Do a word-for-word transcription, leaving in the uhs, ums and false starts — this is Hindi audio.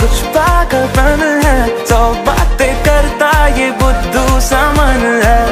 कुछ पागलपन है, सौ बातें करता ये बुद्धू सा मन है।